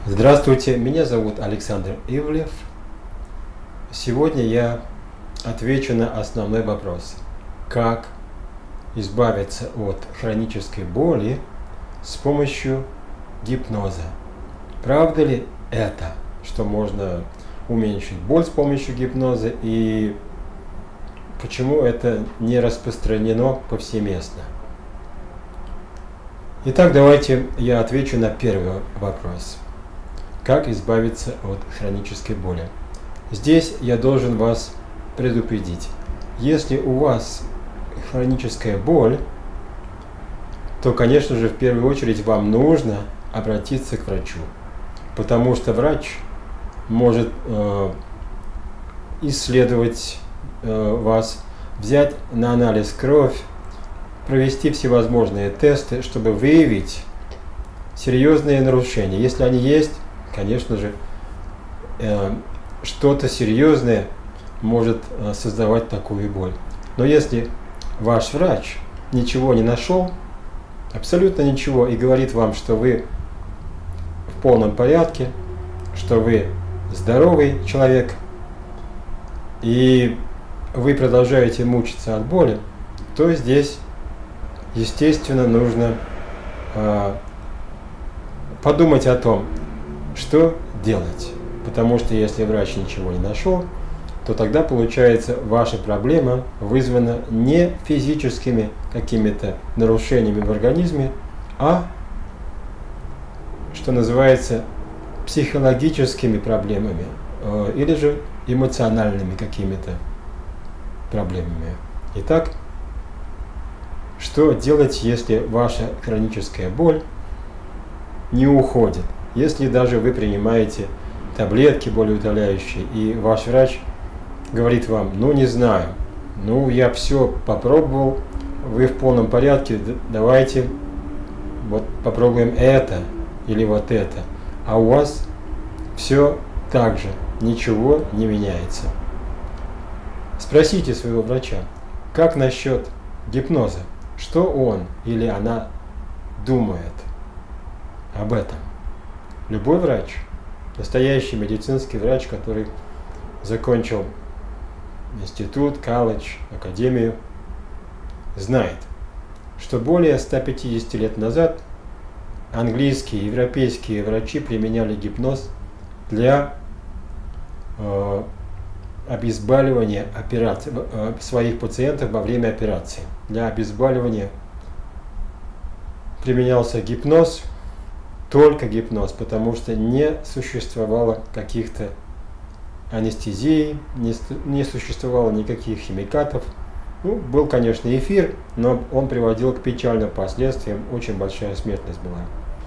Здравствуйте, меня зовут Александр Ивлев. Сегодня я отвечу на основной вопрос. Как избавиться от хронической боли с помощью гипноза? Правда ли это, что можно уменьшить боль с помощью гипноза, и почему это не распространено повсеместно? Итак, давайте я отвечу на первый вопрос. Как избавиться от хронической боли? Здесь я должен вас предупредить. Если у вас хроническая боль, то, конечно же, в первую очередь вам нужно обратиться к врачу. Потому что врач может исследовать вас, взять на анализ кровь, провести всевозможные тесты, чтобы выявить серьезные нарушения. Если они есть, конечно же, что-то серьезное может создавать такую боль. Но если ваш врач ничего не нашел, абсолютно ничего, и говорит вам, что вы в полном порядке, что вы здоровый человек, и вы продолжаете мучиться от боли, то здесь, естественно, нужно подумать о том, что делать. Потому что если врач ничего не нашел, то тогда получается ваша проблема вызвана не физическими какими-то нарушениями в организме, а, что называется, психологическими проблемами или же эмоциональными какими-то проблемами. Итак, что делать, если ваша хроническая боль не уходит? Если даже вы принимаете таблетки болеутоляющие, и ваш врач говорит вам: ну не знаю, ну я все попробовал, вы в полном порядке, давайте вот попробуем это или вот это, а у вас все так же, ничего не меняется. Спросите своего врача, как насчет гипноза, что он или она думает об этом. Любой врач, настоящий медицинский врач, который закончил институт, колледж, академию, знает, что более 150 лет назад английские и европейские врачи применяли гипноз для обезболивания своих пациентов во время операции. Для обезболивания применялся гипноз, только гипноз, потому что не существовало каких-то анестезий, не существовало никаких химикатов. Ну, был, конечно, эфир, но он приводил к печальным последствиям, очень большая смертность была.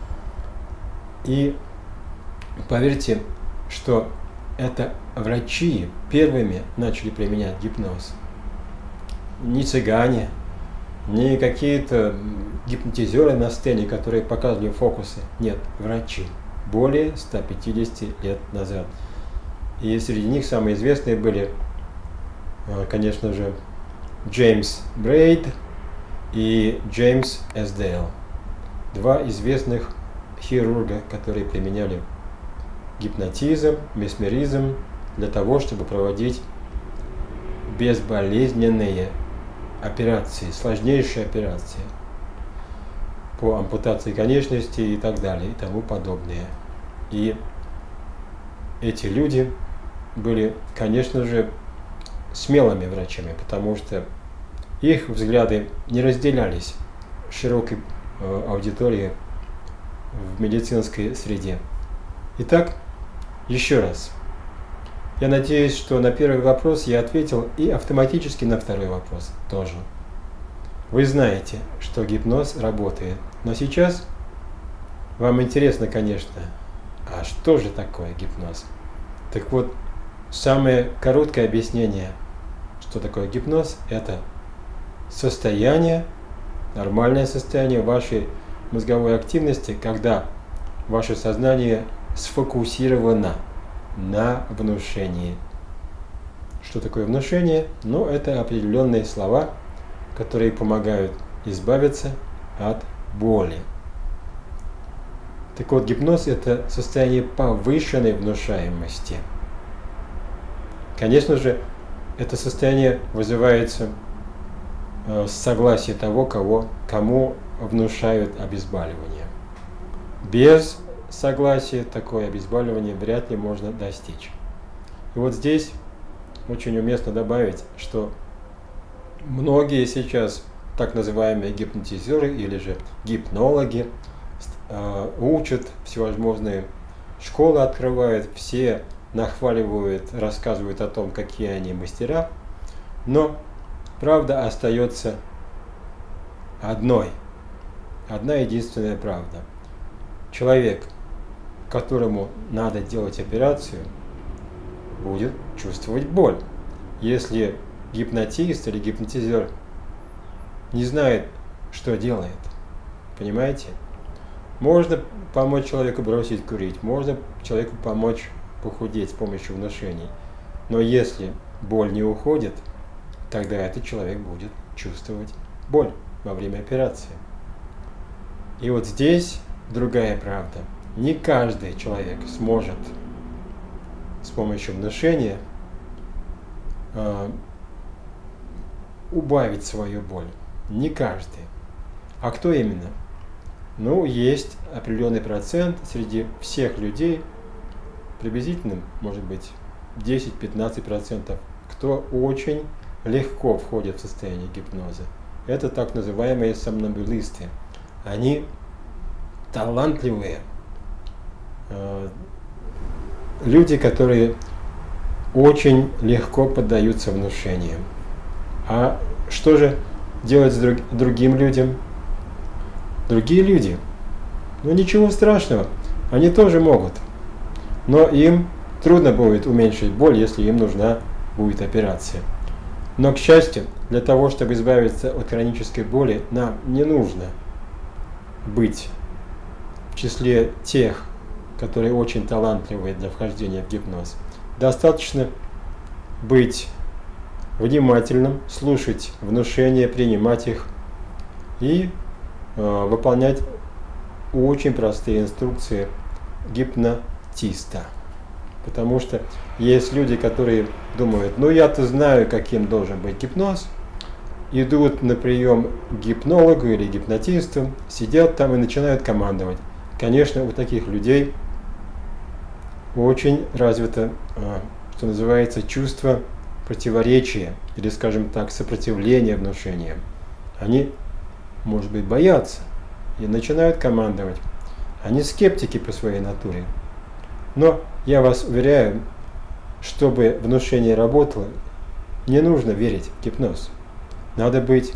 И поверьте, что это врачи первыми начали применять гипноз. Не цыгане, не какие-то гипнотизеры на сцене, которые показывали фокусы. Нет, врачи. Более 150 лет назад. И среди них самые известные были, конечно же, Джеймс Брейд и Джеймс Эсдейл. Два известных хирурга, которые применяли гипнотизм, месмеризм для того, чтобы проводить безболезненные операции, сложнейшие операции по ампутации конечностей и так далее, и тому подобное. И эти люди были, конечно же, смелыми врачами, потому что их взгляды не разделялись широкой аудитории в медицинской среде. Итак, еще раз. Я надеюсь, что на первый вопрос я ответил, и автоматически на второй вопрос тоже. Вы знаете, что гипноз работает, но сейчас вам интересно, конечно, а что же такое гипноз? Так вот, самое короткое объяснение, что такое гипноз, это состояние, нормальное состояние вашей мозговой активности, когда ваше сознание сфокусировано на внушении. Что такое внушение? Ну, это определенные слова, которые помогают избавиться от боли. Так вот, гипноз – это состояние повышенной внушаемости. Конечно же, это состояние вызывается с согласия того, кому внушают обезболивание. Без согласия такое обезболивание вряд ли можно достичь. И вот здесь очень уместно добавить, что многие сейчас так называемые гипнотизеры или же гипнологи учат, всевозможные школы открывают, все нахваливают, рассказывают о том, какие они мастера, но правда остается одной. Одна единственная правда. Человек, которому надо делать операцию, будет чувствовать боль. Если гипнотист или гипнотизер не знает, что делает, понимаете? Можно помочь человеку бросить курить, можно человеку помочь похудеть с помощью внушений. Но если боль не уходит, тогда этот человек будет чувствовать боль во время операции. И вот здесь другая правда. Не каждый человек сможет с помощью внушения убавить свою боль. Не каждый. А кто именно? Ну, есть определенный процент среди всех людей, приблизительно, может быть, 10-15%, кто очень легко входит в состояние гипноза. Это так называемые сомнамбулисты. Они талантливые люди, которые очень легко поддаются внушениям. А что же делать с другим людям? Другие люди, ну ничего страшного, они тоже могут. Но им трудно будет уменьшить боль, если им нужна будет операция. Но, к счастью, для того, чтобы избавиться от хронической боли, нам не нужно быть в числе тех, которые очень талантливые для вхождения в гипноз. Достаточно быть внимательным, слушать внушения, принимать их и выполнять очень простые инструкции гипнотиста. Потому что есть люди, которые думают, ну я-то знаю, каким должен быть гипноз, идут на прием к гипнологу или гипнотисту, сидят там и начинают командовать. Конечно, у таких людей очень развито, что называется, чувство противоречия или, скажем так, сопротивления внушениям. Они, может быть, боятся и начинают командовать. Они скептики по своей натуре. Но я вас уверяю, чтобы внушение работало, не нужно верить в гипноз. Надо быть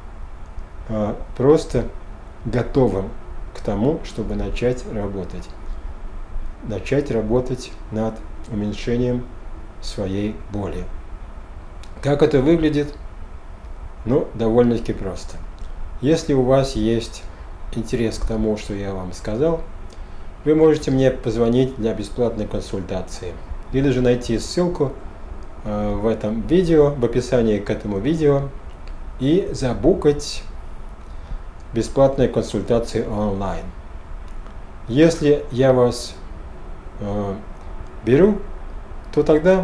просто готовым к тому, чтобы начать работать. Начать работать над уменьшением своей боли. Как это выглядит? Ну, довольно-таки просто. Если у вас есть интерес к тому, что я вам сказал, вы можете мне позвонить для бесплатной консультации. Или же найти ссылку в этом видео, в описании к этому видео, и забукать бесплатные консультации онлайн. Если я вас беру, то тогда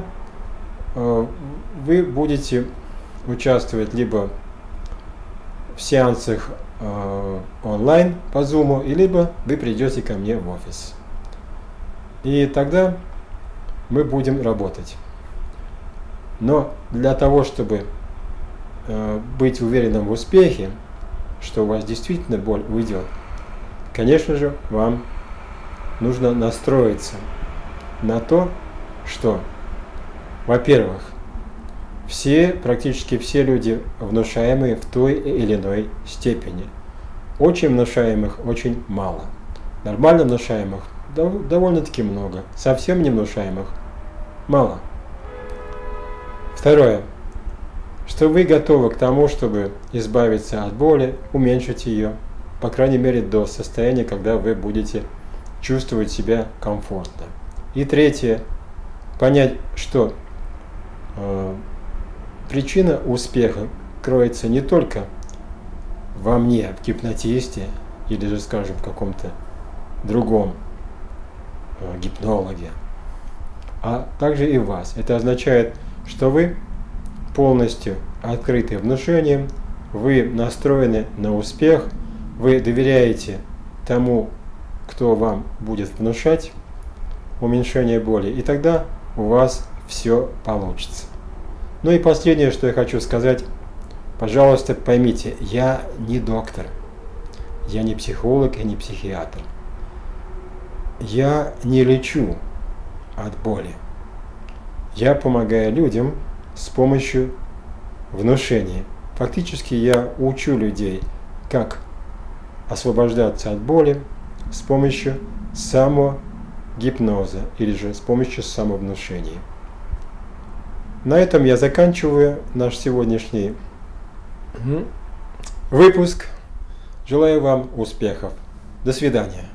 вы будете участвовать либо в сеансах онлайн по Zoom, либо вы придете ко мне в офис. И тогда мы будем работать. Но для того, чтобы быть уверенным в успехе, что у вас действительно боль уйдет, конечно же, вам нужно настроиться на то, что, во-первых, практически все люди внушаемые в той или иной степени. Очень внушаемых очень мало. Нормально внушаемых довольно-таки много. Совсем не внушаемых мало. Второе. Что вы готовы к тому, чтобы избавиться от боли, уменьшить ее, по крайней мере до состояния, когда вы будете чувствовать себя комфортно. И третье. Понять, что причина успеха кроется не только во мне, в гипнотисте, или же, скажем, в каком-то другом гипнологе, а также и вас. Это означает, что вы полностью открыты внушением, вы настроены на успех, вы доверяете тому, кто вам будет внушать уменьшение боли, и тогда у вас все получится. Ну и последнее, что я хочу сказать, пожалуйста, поймите, я не доктор, я не психолог и не психиатр. Я не лечу от боли. Я помогаю людям с помощью внушения. Фактически я учу людей, как освобождаться от боли с помощью самогипноза или же с помощью самовнушения. На этом я заканчиваю наш сегодняшний выпуск. Желаю вам успехов. До свидания.